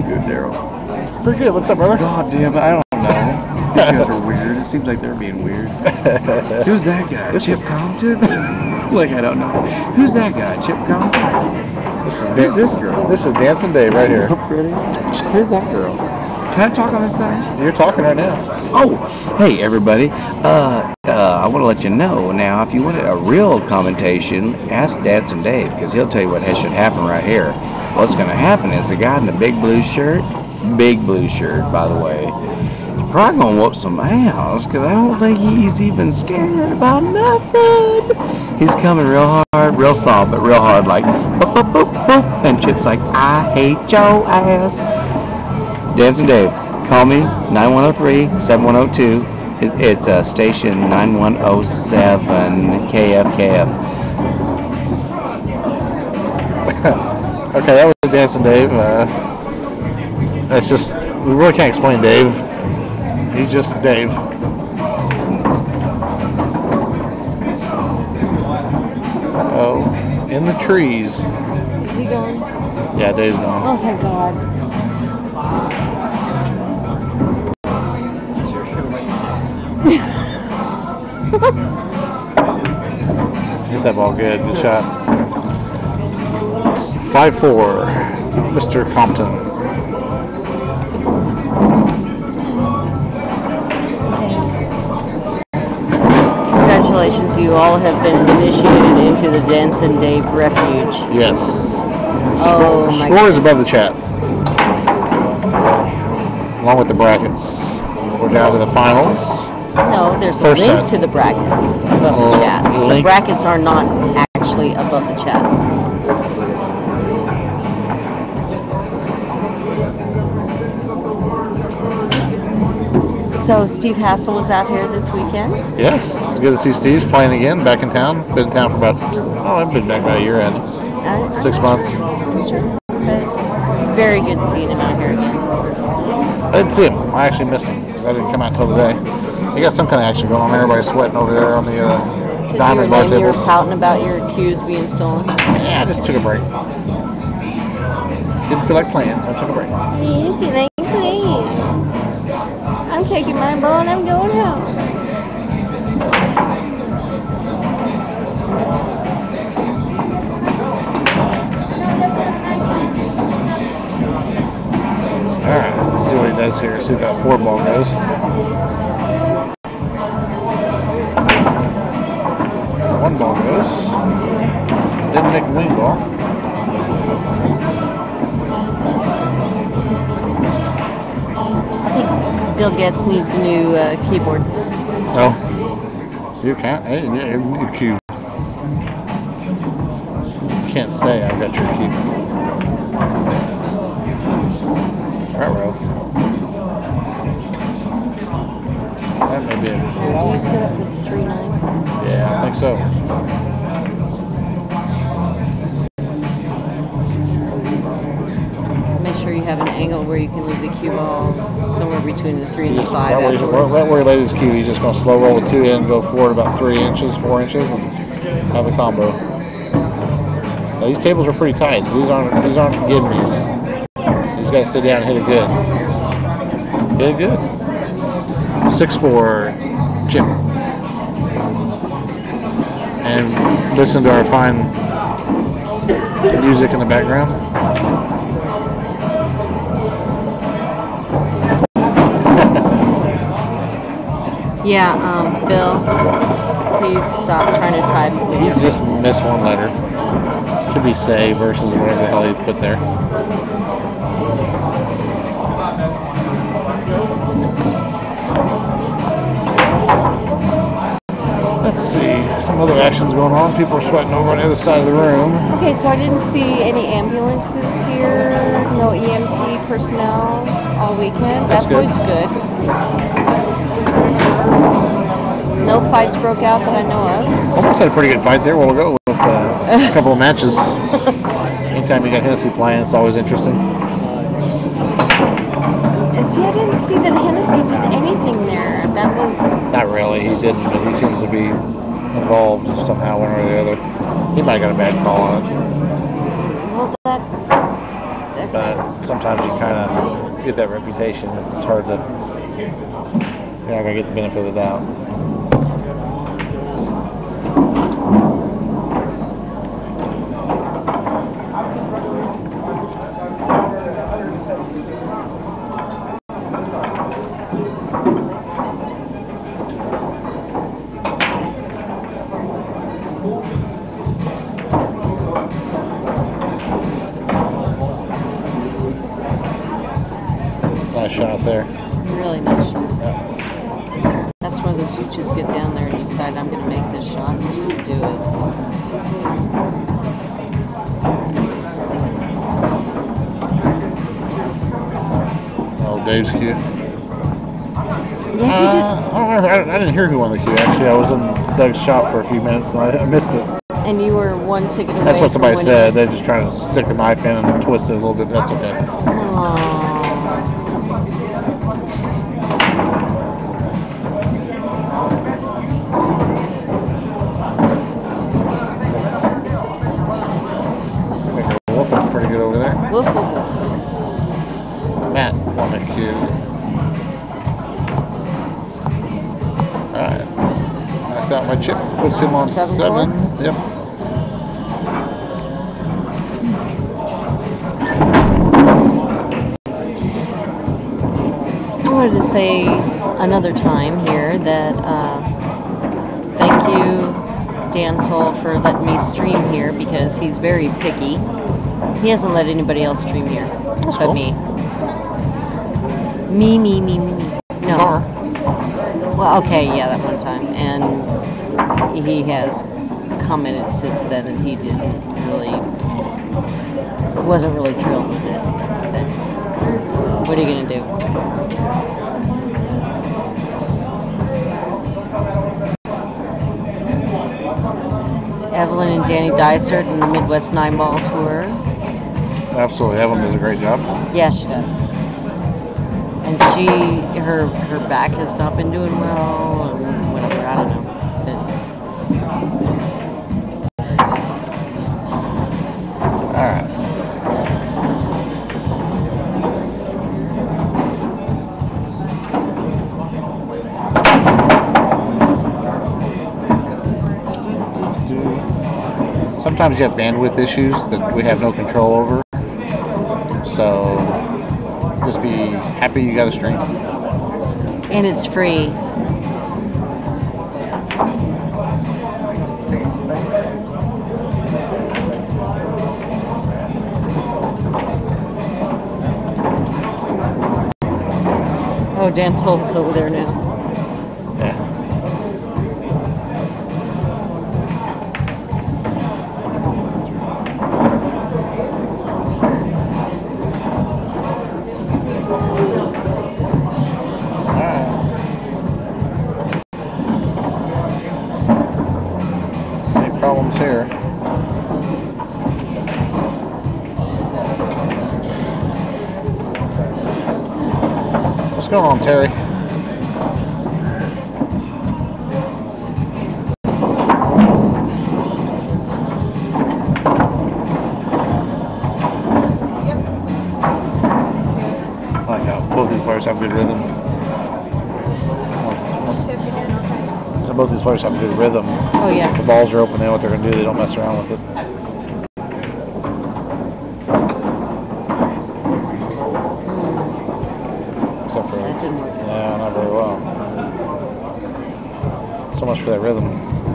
good, Daryl? Pretty good. What's up, brother? God damn it, I don't know. These guys are weird. It seems like they're being weird. Who's that guy? Chip Compton? Like, I don't know. Who's that guy? Chip Compton? Who's this girl? This is Dancing Dave right here. Who's that girl? Can I talk on this thing? You're talking right now. Oh, hey everybody. I want to let you know now, if you wanted a real commentation, ask Dancing Dave, because he'll tell you what should happen right here. What's going to happen is the guy in the big blue shirt, by the way, is probably going to whoop some ass, because I don't think he's even scared about nothing. He's coming real hard, real soft, but real hard, like, boop, boop, boop, boop. And Chip's like, I hate your ass. Dancing Dave, call me, 9103-7102. It's station 9107 KFKF. Okay, that was Dancing Dave. That's just, we really can't explain Dave. He's just Dave. Uh-oh, in the trees. Is he going? Yeah, Dave's gone. Oh, thank God. Hit that ball good. Good shot. It's 5-4, Mr. Compton. Congratulations, you all have been initiated into the Dancing Dave Refuge. Yes. Oh, my Score is goodness. above the chat. Along with the brackets. We're down to the finals. No, there's a First link set. to the brackets above the chat. The link. brackets are not actually above the chat. So Steve Hassel was out here this weekend. Yes. It's good to see Steve's playing again. Back in town. Been in town for about, I've been back about a year and 6 months. Sure. But very good seeing him out here again. I didn't see him. I actually missed him because I didn't come out till today. They got some kind of action going on. Everybody's sweating over there on the diamond bar Because you were tables. pouting about your cues being stolen. Yeah, I just took a break. Didn't feel like playing, so I took a break. I'm taking my ball and I'm going home. Alright, let's see what he does here. See how 4 ball goes. One ball goes. Didn't make the wing ball. I think Bill Getz needs a new keyboard. Oh. You can't. Hey, your cue. You can't say I've got your cue. Alright, Ralph. That may be it. Do you set up for the 3-9? Yeah, I think so. Make sure you have an angle where you can leave the cue ball somewhere between the 3 and the 5 Right afterwards. where he laid his cue, he's just going to slow roll the 2 in, go forward about 3 inches, 4 inches, and have the combo. Now, these tables are pretty tight, so these aren't gimmies. He's got to sit down and hit it good. Hit it good. 6-4, Chip. And listen to our fine music in the background. Yeah, Bill, please stop trying to type with You your just face. missed one letter. Should be say versus whatever the hell he put there. Let's see. Some other actions going on. People are sweating over on the other side of the room. Okay, so I didn't see any ambulances here, no EMT personnel all weekend. That's good. Always good. No fights broke out that I know of. Almost had a pretty good fight there. We'll go with a couple of matches. Anytime you got Hennessy playing, it's always interesting. See, I didn't see that Hennessy did anything there. That was... Not really. He didn't, but he seems to be involved somehow, one or the other. He might have got a bad call on it. Well, that's... But sometimes you kind of get that reputation. It's hard to, you're not going to get the benefit of the doubt. Nice shot there. Really nice shot. That's one of those you just get down there and decide I'm going to make this shot and just do it. Oh, Dave's cue. Yeah, I didn't hear who won the cue. Actually, I was in Doug's shop for a few minutes and I missed it. and you were one ticket away. That's what somebody from said. They're just trying to stick the knife in and twist it a little bit. That's okay. Aww. Wolf's pretty good over there. Woof, woof, woof. Matt won the cue. Alright. Nice out my chip. Puts him on 7. Yep. I wanted to say another time here that thank you, Dan Toll, for letting me stream here because he's very picky. He hasn't let anybody else stream here but cool. me. Me. No. Car. Well, okay, yeah, that one time. And he has commented since then and he wasn't really thrilled with it. But what are you going to do? Evelyn and Danny Dysart in the Midwest 9-Ball Tour. Absolutely. Evelyn does a great job. Yeah, she does. And her back has not been doing well, and whatever, I don't know. All right. Sometimes you have bandwidth issues that we have no control over. So just be happy you got a stream. And it's free. Oh, Dan Toll's over there now. Yeah. Same problems here. What's going on, Terry? I like how both these players have good rhythm. So both these players have good rhythm. Oh, yeah. The balls are open, they know what they're going to do. They don't mess around with it. Except for, That didn't work. yeah, not very well. So much for that rhythm.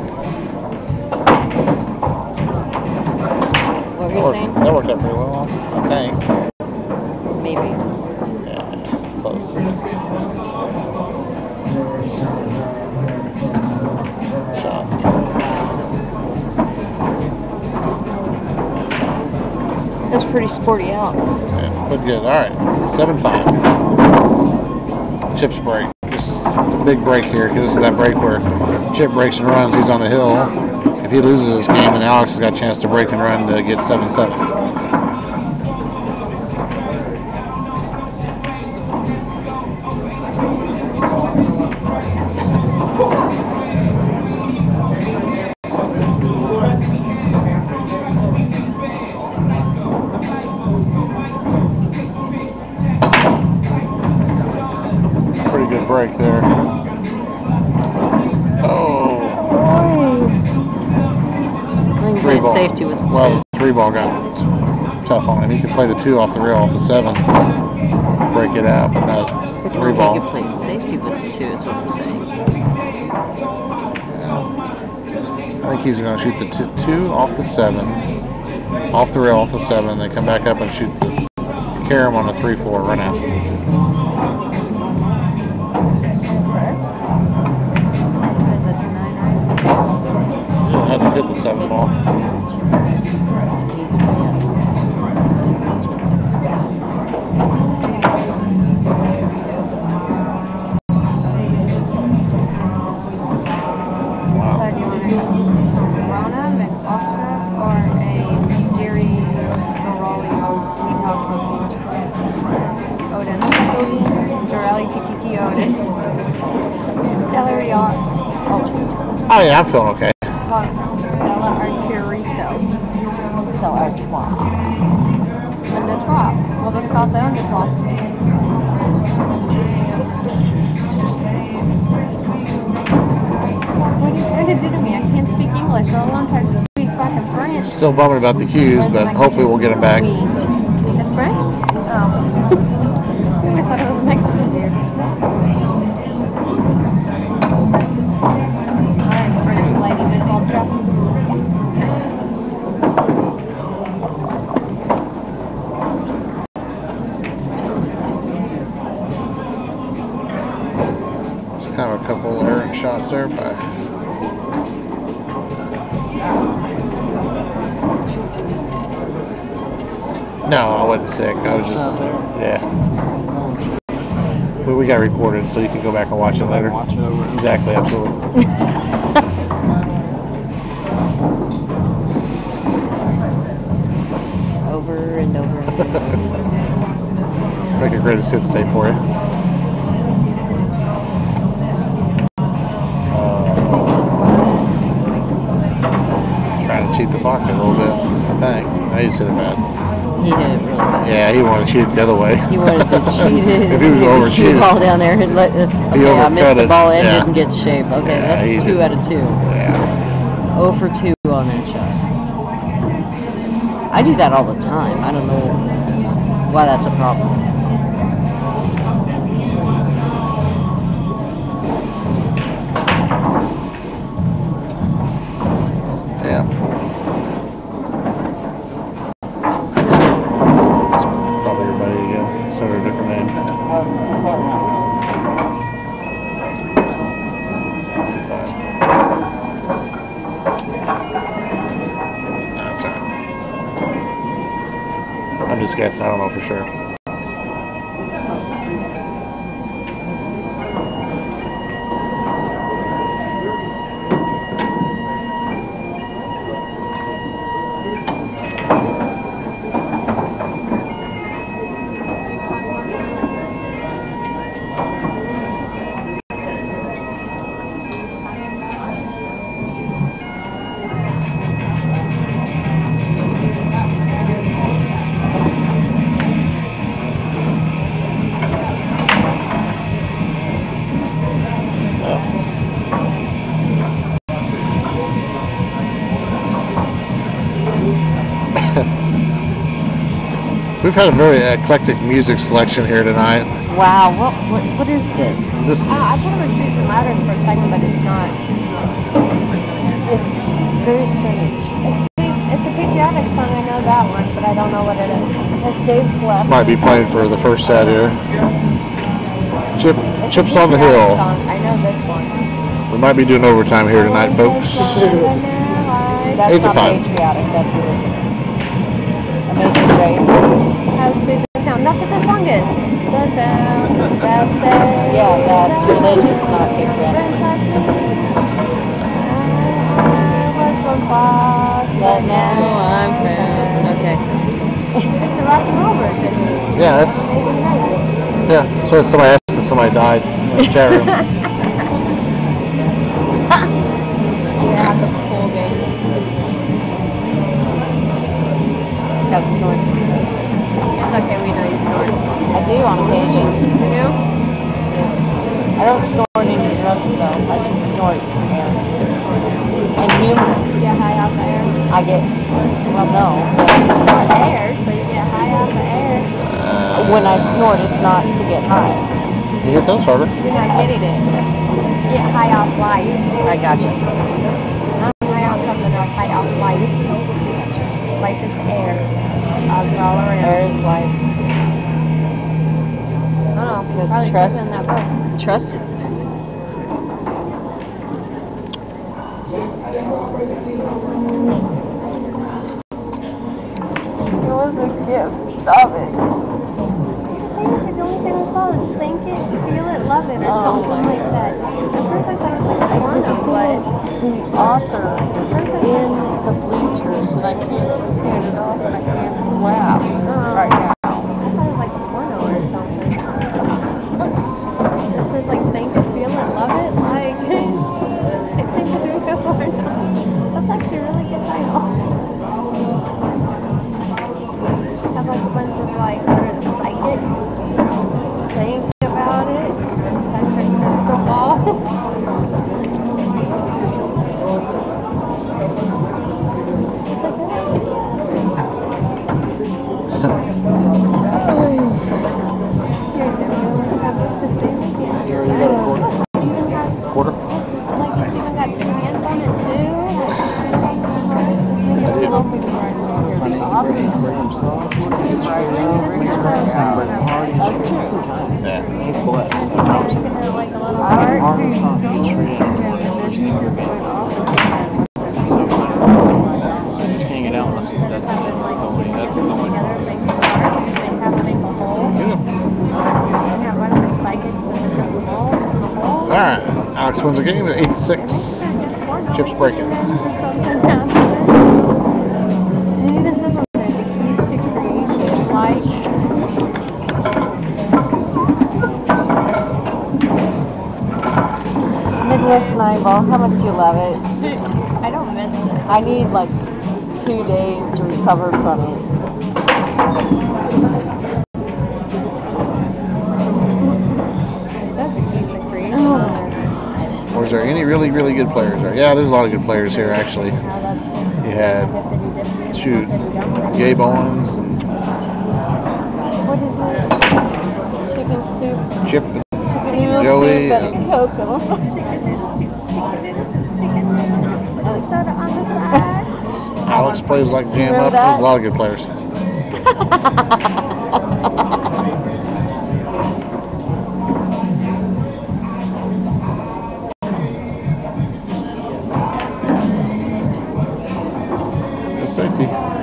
What were you saying? That worked out pretty well, I think. Maybe. Yeah, it's close. Shot. That's pretty sporty out. Yeah, but good. All right, 7-5. Chip's break. Just a big break here because this is that break where Chip breaks and runs. He's on the hill. If he loses this game, then Alex has got a chance to break and run to get 7-7. break there. Oh. I can play safety with the Well, two. the 3 ball got tough on him. He could play the 2 off the rail, off the 7, break it out, but not 3 He ball. could play safety with the two, is what I'm saying. I think he's going to shoot the 2 off the 7, off the rail, off the 7, then come back up and shoot, carry him on a 3-4 run out. Had to hit the 7 ball. Oh yeah, I'm feeling okay. Stella Arturizo. So Artois. And the top. Well, let's call it the undertop. What are you trying to do to me? I can't speak English, so I'm trying to speak fucking French. Still bumming about the cues, but hopefully we'll get him back. It's French? Oh. I always thought it was Mexican, dude. Alright, British lady, been ultra. It's kind of a couple errant shots there by No, I wasn't sick. I was just, yeah. We got recorded, so you can go back and watch it later. Watch it over. Exactly, absolutely. Over and over and over. Make a greatest hits tape for you. Trying to cheat the pocket a little bit, I think. I just hit it bad. He hit it really bad. Yeah, he wanted to cheat it the other way. He wanted to cheat it. If he was over Cue cheated. ball down there and let this. Okay, I overcut missed the it. ball and Yeah. didn't get shape. Okay, Yeah, he that's 2 did. out of 2. Yeah. 0 for 2 on that shot. I do that all the time. I don't know why that's a problem. Yeah. Probably your buddy again. Sort of a different name. Let's see if That's all right. I'm just guessing. I don't know for sure. We've had a very eclectic music selection here tonight. Wow, what is this? This is, I thought it was Jason Ladders for a second, but it's not. It's very strange. It's a patriotic song, I know that one, but I don't know what it is. Has Dave left? this might be playing for the first set here. It's a Chips on the patriotic Hill. song. I know this one. We might be doing overtime here tonight, folks. That's 8 to not 5. patriotic, that's religious. Amazing Grace. How sweet the sound. That's what the song is. The sound. That's Yeah, that's religious, not patriotic. But now I'm found. Okay. It's the rock and roll version. Yeah, that's so somebody asked if somebody died in the chat room. Yeah, the full game. Have a snort. It's okay, we know you snort. I do on occasion. You do? I don't snort any drugs though. I just snort air. And You get high off the air. I get, well, no. You snort air, so you get high off the air. When I snort, it's not to get high. You hit those harder. You're not getting it. You get high off life. I gotcha. Not high off something else, high off life. Life is air. All around. Air is life. I don't know. Because Probably trust- in that book. Trust it. It was a gift. Stop it. The only thing I saw is think it, feel it, love it, or Oh something my like that. At first I thought it was like quantum, but The author is in the bleachers, and I can't just hand it off, and I can't laugh right now. I thought it was like a porno or something. It says like think it, feel it, love it. Like I think it's doing a porno. That's actually a really good title. Have like a bunch of like letters psychic. Think about it. Touch your crystal ball. You already got a quarter? Quarter? Like you even got 2 hands on it too. Yeah. He's blessed. Like a little heart. Harlem song gets rated on every single game. So funny. So just hang it out unless that's his only Together, make a heart, make a hole. Yeah. And have one of the psychics within the hole. All right. Alex wins the game at 8-6. Chips breaking. It even says on there, the keys to creation, like, Midwest Eyeball, how much do you love it? I don't miss it. I need like 2 days to recover from it. That's the keys to creation. Oh, Or is there any really, really good players there? Yeah, there's a lot of good players here, actually. You had, shoot, Gabe Owens and what is it? Chicken soup. Chip. Chicken noodle Joey, soup and a Coke. And all Soda on the side. Alex plays like jam Remember up. that? There's a lot of good players. Good safety.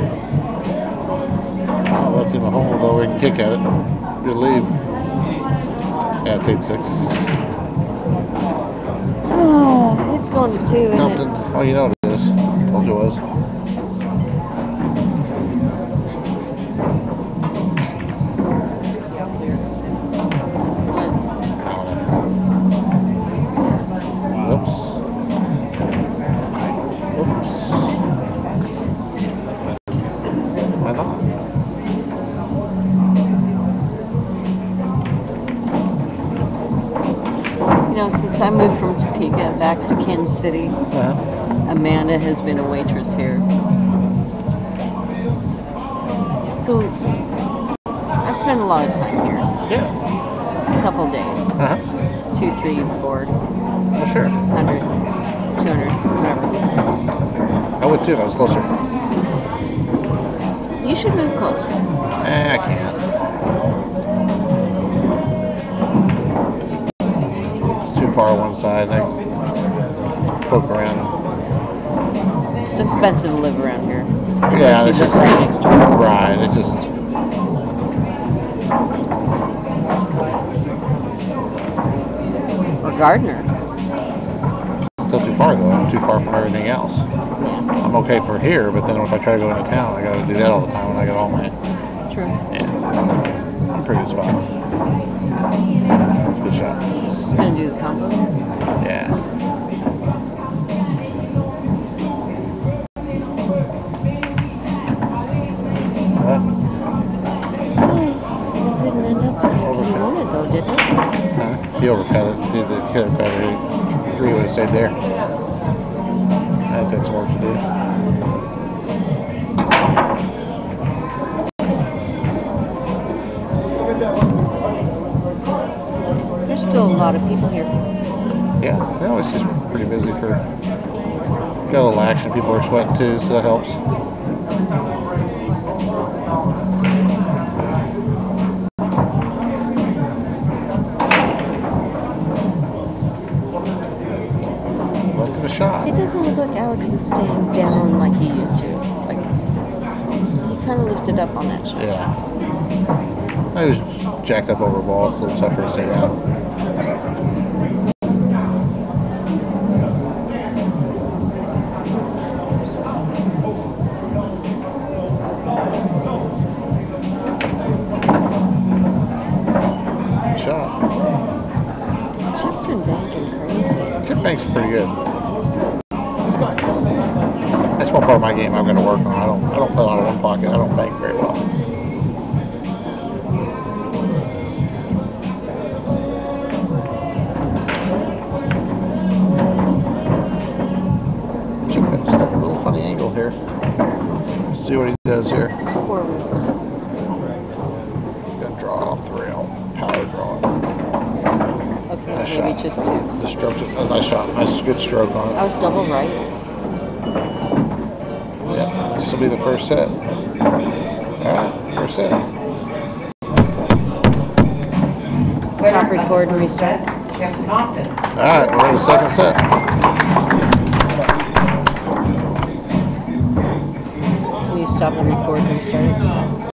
Left him at home, although we can kick at it. Good lead. Yeah, it's 8-6. Oh, it's going to 2, isn't Compton. it? Oh, you know what it is. Told you it was. Oops. Oops. Why not? You know, since I moved from Topeka back to Kansas City, Amanda has been a waitress here. So I spend a lot of time here. Yeah. A couple days. 2, 3, 4, Well, sure. 100, 200, whatever. I would too if I was closer. You should move closer. I can't. It's too far on one side. I poke around. It's expensive to live around here. Yeah, Unless you it's live just right next door. right. It's just Or Gardner. still too far though. I'm too far from everything else. Yeah, I'm okay for here, but then if I try to go into town, I got to do that all the time when I got all my. true. Yeah, pretty good spot. Good shot. He's just gonna do the combo. Yeah. Didn't end up like he wanted though, didn't he? He overcut it. He did hit it better. 3 would have stayed there. That's had some work to do. There's still a lot of people here. Yeah, no, it's just pretty busy for. Got a little action. People are sweating too, so that helps. Left him a shot. It doesn't look like Alex is staying down like he used to. Like he kind of lifted up on that shot. Yeah. I was jacked up over a ball. It's a little tougher to say that. Shot. Chip's been banking crazy. Chip Bank's pretty good. That's one part of my game I'm going to work on. I don't play out of one pocket. I don't bank very well. Chip Bank just took a little funny angle here. Let's see what he does here. 4 roots. Gonna draw it off the rail. Power draw it. Okay, Nice maybe shot. just 2. The stroke, a nice shot. Nice, good stroke on it. I was double right. Yeah, this will be the first set. Alright, first set. Stop, record, and restart. Alright, we're in the second set. Can you stop and record and restart?